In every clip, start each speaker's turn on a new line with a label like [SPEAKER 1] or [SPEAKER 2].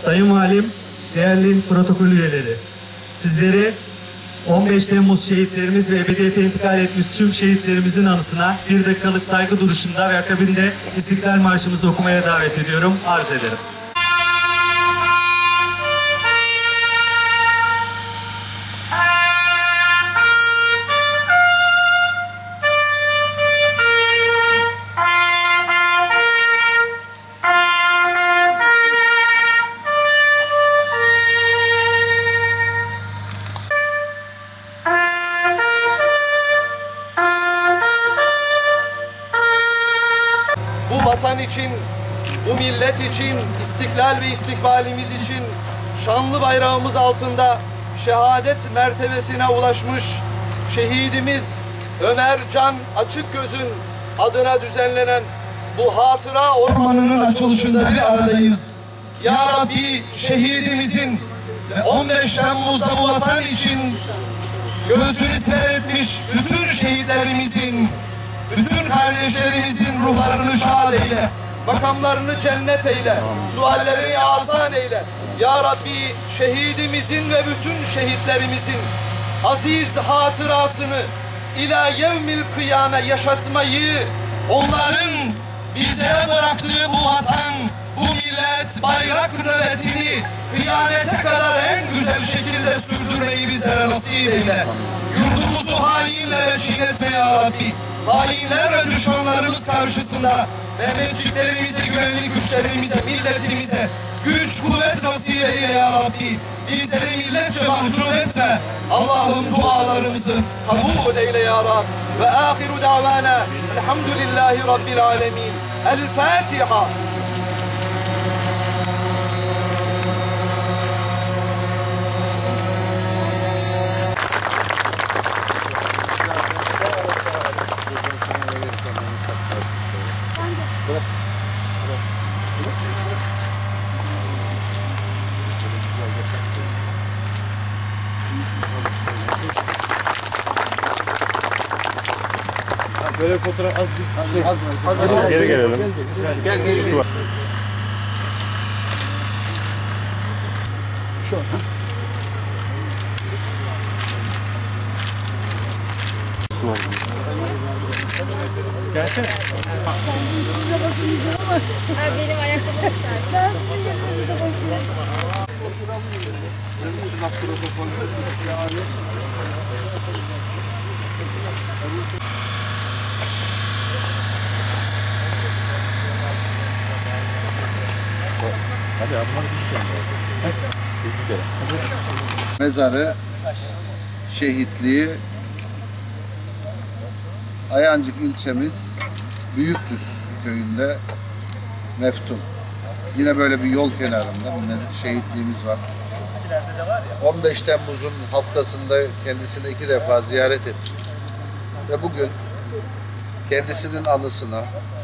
[SPEAKER 1] Sayın Valim, değerli protokol üyeleri, sizleri 15 Temmuz şehitlerimiz ve ebediyete intikal etmiş tüm şehitlerimizin anısına 1 dakikalık saygı duruşunda ve akabinde İstiklal Marşımızı okumaya davet ediyorum. Arz ederim.
[SPEAKER 2] Bu vatan için, bu millet için, istiklal ve istikbalimiz için şanlı bayrağımız altında şehadet mertebesine ulaşmış şehidimiz Ömer Can Açıkgöz'ün adına düzenlenen bu hatıra ormanının açılışında bir aradayız. Ya Rabbi, şehidimizin ve 15 Temmuz'da bu vatan için göğsünü siper etmiş bütün şehitlerimizin, bütün kardeşlerimizin ruhlarını şad eyle, makamlarını cennet eyle, suallerini asan eyle. Ya Rabbi, şehidimizin ve bütün şehitlerimizin aziz hatırasını ila yevmil kıyame yaşatmayı, onların bize bıraktığı bu vatan, bu millet bayrak nöbetini kıyamete kadar en güzel şekilde sürdürmeyi bizlere nasip eyle. Yurdumuzu hainlere çiğnetme ya Rabbi. Hainler ve düşmanlarımız karşısında Mehmetçiklerimize, güvenlik güçlerimize, milletimize güç, kuvvet nasip eyle ya Rabbi. Bizleri milletçe mahcup etme. Allah'ım dualarımızı kabul eyle ya Rabbi. Ve ahiru davana elhamdülillahi rabbil alemin. El Fatiha.
[SPEAKER 3] Böyle fotoğraf az geri gelelim. Gel. Şu an. Gelsene.
[SPEAKER 4] Size basmayacağım ama. Benim ayakkabım. Ben sizin yanınıza basıyorum.
[SPEAKER 3] Hadi abla
[SPEAKER 5] Mezarı, şehitliği Ayancık ilçemiz Büyükdüz köyünde meftun. Yine böyle bir yol kenarında bir şehitliğimiz var. 15 Temmuz'un haftasında kendisini 2 defa ziyaret ettim. Ve bugün kendisinin anısına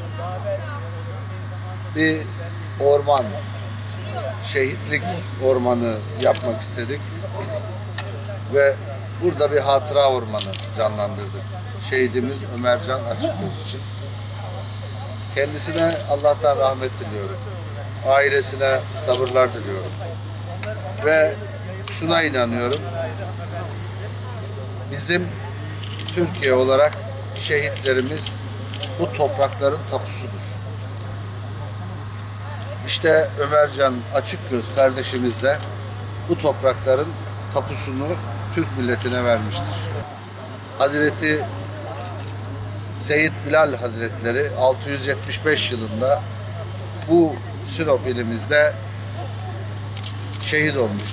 [SPEAKER 5] bir orman, şehitlik ormanı yapmak istedik. Ve burada bir hatıra ormanı canlandırdık. Şehidimiz Ömer Can Açıkgöz için. Kendisine Allah'tan rahmet diliyorum. Ailesine sabırlar diliyorum. Ve şuna inanıyorum. Bizim Türkiye olarak şehitlerimiz bu toprakların tapusudur. İşte Ömer Can Açıkgöz kardeşimiz de bu toprakların tapusunu Türk milletine vermiştir. Hazreti Seyyid Bilal Hazretleri 675 yılında bu Sinop ilimizde şehit olmuştur.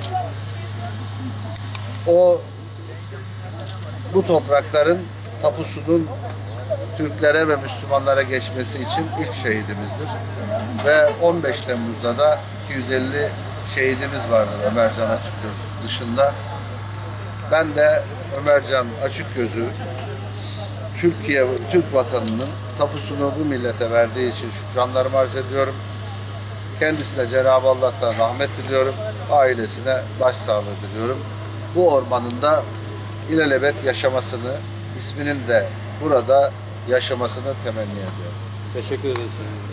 [SPEAKER 5] O bu toprakların tapusunun Türklere ve Müslümanlara geçmesi için ilk şehidimizdir. Ve 15 Temmuz'da da 250 şehidimiz vardır Ömer Can Açıkgöz dışında. Ben de Ömer Can Açıkgöz'ü Türkiye, Türk vatanının tapusunu bu millete verdiği için şükranlarımı arz ediyorum. Kendisine Cenab-ı Allah'tan rahmet diliyorum. Ailesine başsağlığı diliyorum. Bu ormanında ilelebet yaşamasını, isminin de burada yaşamasını temenni ediyorum.
[SPEAKER 3] Teşekkür ederiz.